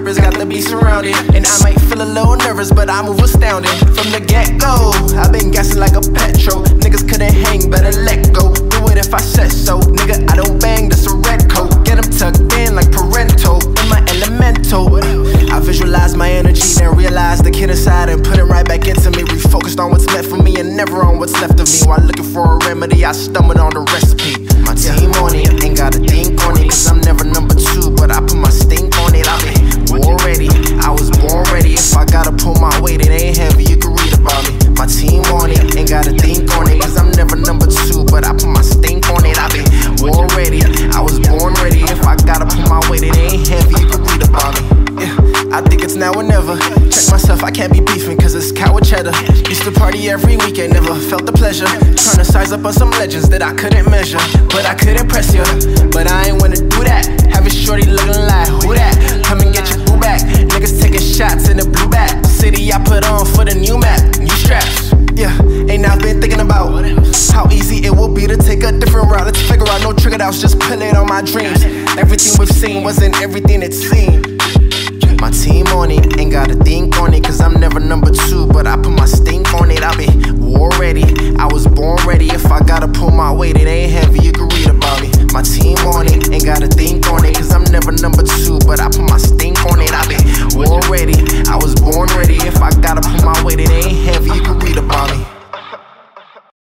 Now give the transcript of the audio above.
purpose, got the beat surrounded. And I might feel a little nervous, but I move astounding. From the get-go, I've been gassing like a petrol. Niggas couldn't hang, better let go. Do it if I said so. Nigga, I don't bang, that's a red coat. Get them tucked in like parental, in my elemental. I visualize my energy, then realize the kid inside and put it right back into me. Refocused on what's left for me and never on what's left of me. While looking for a remedy, I stumbled on the recipe. My team on it, ain't got a think on it, cause I'm never number two, but I put my stink on it. I've been war ready, I was born ready. If I gotta pull my weight, it ain't heavy, you can read about me. My team on it, ain't got a think on it, cause I'm never number two, but I put my stink on it. I've been war ready, I was born ready. If I gotta pull my weight, it ain't heavy, you can read about me. I think it's now or never. Check myself, I can't be beefing, cause it's coward cheddar. Used to party every weekend, never felt the pleasure. Trying to size up on some legends that I couldn't measure, but I could impress you. But I ain't wanna do that. Have a shorty looking like, who that? Come and get your boo back. Niggas taking shots in the blue back. City I put on for the new map, new straps. Yeah, and I've been thinking about how easy it will be to take a different route. Let's figure out no trigger outs, just pull it on my dreams. Everything we've seen wasn't everything it seemed. My team on it, ain't got a think on it, cause I'm never number two, but I put my stink on it. I've been war ready, I was born ready. If I